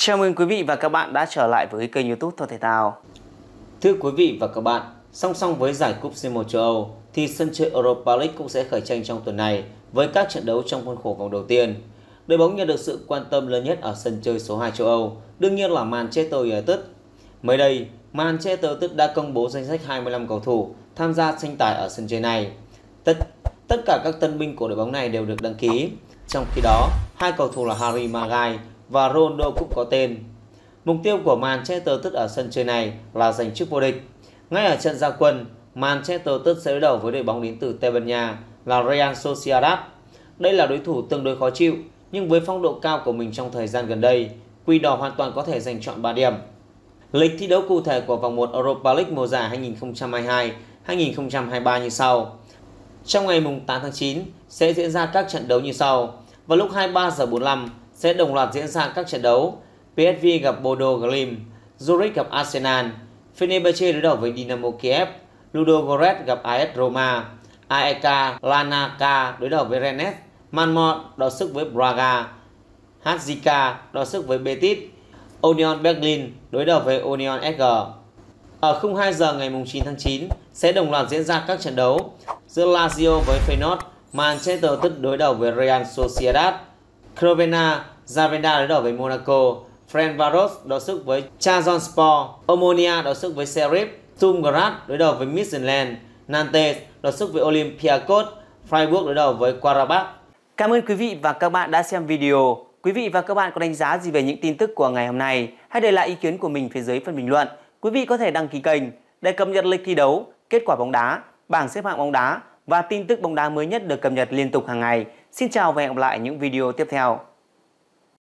Chào mừng quý vị và các bạn đã trở lại với kênh YouTube Thôi Thể Thao. Thưa quý vị và các bạn, song song với giải cúp C1 châu Âu thì sân chơi Europa League cũng sẽ khởi tranh trong tuần này với các trận đấu trong khuôn khổ vòng đầu tiên. Đội bóng nhận được sự quan tâm lớn nhất ở sân chơi số 2 châu Âu, đương nhiên là Manchester United. Mới đây, Manchester United đã công bố danh sách 25 cầu thủ tham gia tranh tài ở sân chơi này. Tất cả các tân binh của đội bóng này đều được đăng ký. Trong khi đó, hai cầu thủ là Harry Maguire và Ronaldo cũng có tên. Mục tiêu của Manchester United ở sân chơi này là giành chức vô địch. Ngay ở trận ra quân, Manchester United sẽ đối đầu với đội bóng đến từ Tây Ban Nha là Real Sociedad. Đây là đối thủ tương đối khó chịu, nhưng với phong độ cao của mình trong thời gian gần đây, Quỷ Đỏ hoàn toàn có thể giành trọn 3 điểm. Lịch thi đấu cụ thể của vòng 1 Europa League mùa giải 2022-2023 như sau. Trong ngày 8 tháng 9 sẽ diễn ra các trận đấu như sau. Vào lúc 23h45 sẽ đồng loạt diễn ra các trận đấu. PSV gặp Bodo Glimt, Zurich gặp Arsenal, Fenerbahce đối đầu với Dynamo Kiev, Ludogorets gặp AS Roma, AEK Larnaca đối đầu với Rennes, Malmö đọ sức với Braga, HJK đọ sức với Betis, Union Berlin đối đầu với Union SG. Ở khung 2 giờ ngày 9 tháng 9 sẽ đồng loạt diễn ra các trận đấu giữa Lazio với Feyenoord, Manchester United đối đầu với Real Sociedad, Crvena Zvezda đối đầu với Monaco, Ferencváros đọ sức với Trabzonspor, Omonia đọ sức với Sheriff, Sturm Graz đối đầu với Midtjylland, Nantes đọ sức với Olympiacos, Freiburg đối đầu với Qarabağ. Cảm ơn quý vị và các bạn đã xem video. Quý vị và các bạn có đánh giá gì về những tin tức của ngày hôm nay? Hãy để lại ý kiến của mình phía dưới phần bình luận. Quý vị có thể đăng ký kênh để cập nhật lịch thi đấu, kết quả bóng đá, bảng xếp hạng bóng đá và tin tức bóng đá mới nhất được cập nhật liên tục hàng ngày. Xin chào và hẹn gặp lại những video tiếp theo.